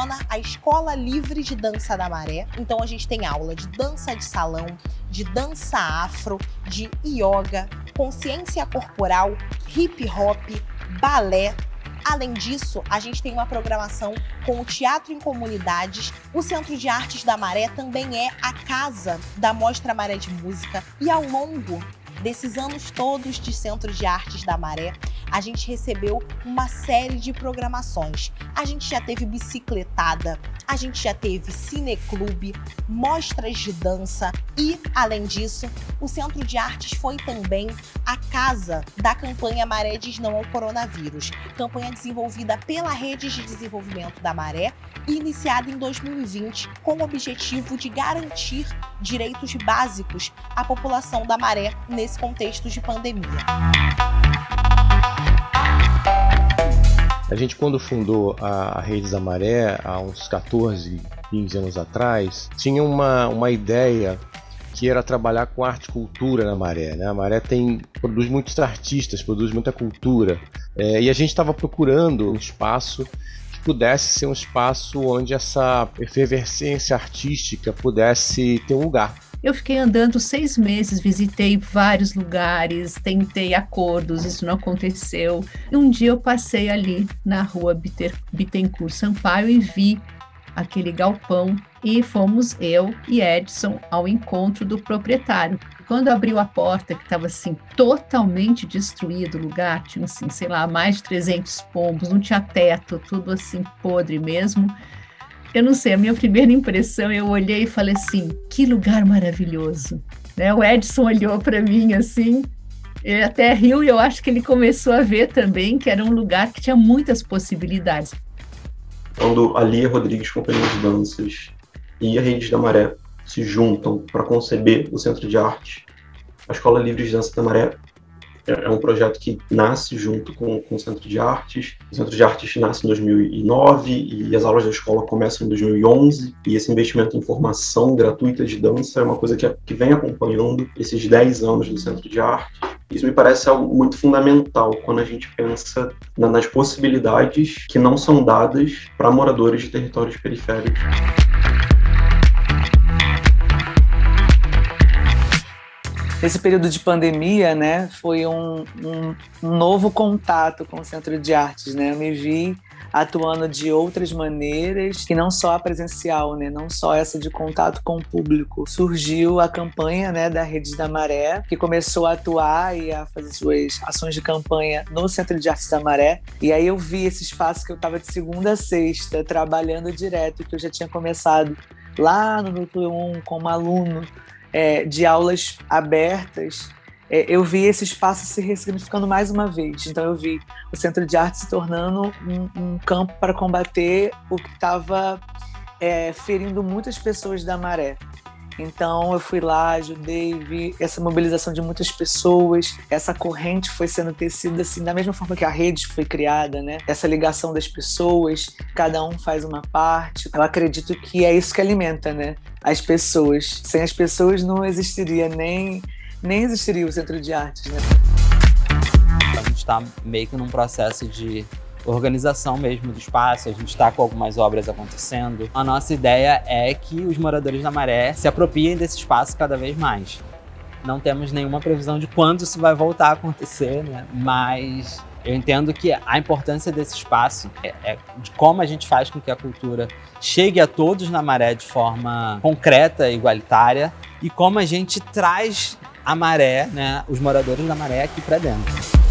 funciona a Escola Livre de Dança da Maré. Então a gente tem aula de dança de salão, de dança afro, de yoga, consciência corporal, hip hop, balé. Além disso, a gente tem uma programação com o Teatro em Comunidades. O Centro de Artes da Maré também é a casa da Mostra Maré de Música. E ao longo desses anos todos de Centro de Artes da Maré, a gente recebeu uma série de programações. A gente já teve bicicletada, a gente já teve cineclube, mostras de dança e, além disso, o Centro de Artes foi também a casa da campanha Maré diz não ao coronavírus, campanha desenvolvida pela Rede de Desenvolvimento da Maré e iniciada em 2020 com o objetivo de garantir direitos básicos à população da Maré nesse contexto de pandemia. A gente, quando fundou a Rede da Maré, há uns 14, 15 anos atrás, tinha uma ideia que era trabalhar com arte e cultura na Maré, né? A Maré produz muitos artistas, produz muita cultura, e a gente estava procurando um espaço que pudesse ser um espaço onde essa efervescência artística pudesse ter um lugar. Eu fiquei andando 6 meses, visitei vários lugares, tentei acordos, isso não aconteceu. E um dia eu passei ali na rua Bittencourt Sampaio e vi aquele galpão e fomos eu e Edson ao encontro do proprietário. Quando abriu a porta, que estava assim totalmente destruído o lugar, tinha assim, sei lá, mais de 300 pombos, não tinha teto, tudo assim podre mesmo. Eu não sei, a minha primeira impressão, eu olhei e falei assim, que lugar maravilhoso. Né? O Edson olhou para mim assim, ele até riu e eu acho que ele começou a ver também que era um lugar que tinha muitas possibilidades. Quando a Lia Rodrigues Companhia de Danças e a Rede da Maré se juntam para conceber o Centro de Arte, a Escola Livre de Dança da Maré é um projeto que nasce junto com o Centro de Artes. O Centro de Artes nasce em 2009 e as aulas da escola começam em 2011. E esse investimento em formação gratuita de dança é uma coisa que vem acompanhando esses 10 anos do Centro de Artes. Isso me parece algo muito fundamental quando a gente pensa nas possibilidades que não são dadas para moradores de territórios periféricos. Esse período de pandemia, né, foi um novo contato com o Centro de Artes, né? Eu me vi atuando de outras maneiras, que não só a presencial, né, não só essa de contato com o público. Surgiu a campanha, né, da Rede da Maré, que começou a atuar e a fazer suas ações de campanha no Centro de Artes da Maré. E aí eu vi esse espaço que eu estava de segunda a sexta, trabalhando direto, que eu já tinha começado lá no Núcleo 1 como aluno, de aulas abertas, eu vi esse espaço se ressignificando mais uma vez. Então eu vi o Centro de Arte se tornando um campo para combater o que estava ferindo muitas pessoas da Maré. Então eu fui lá, ajudei, vi essa mobilização de muitas pessoas, essa corrente foi sendo tecida assim, da mesma forma que a rede foi criada, né? Essa ligação das pessoas, cada um faz uma parte. Eu acredito que é isso que alimenta, né, as pessoas. Sem as pessoas não existiria nem existiria o Centro de Artes, né? A gente está meio que num processo de organização mesmo do espaço, a gente está com algumas obras acontecendo. A nossa ideia é que os moradores da Maré se apropriem desse espaço cada vez mais. Não temos nenhuma previsão de quando isso vai voltar a acontecer, né? Mas eu entendo que a importância desse espaço é de como a gente faz com que a cultura chegue a todos na Maré de forma concreta e igualitária e como a gente traz a Maré, né, os moradores da Maré aqui para dentro.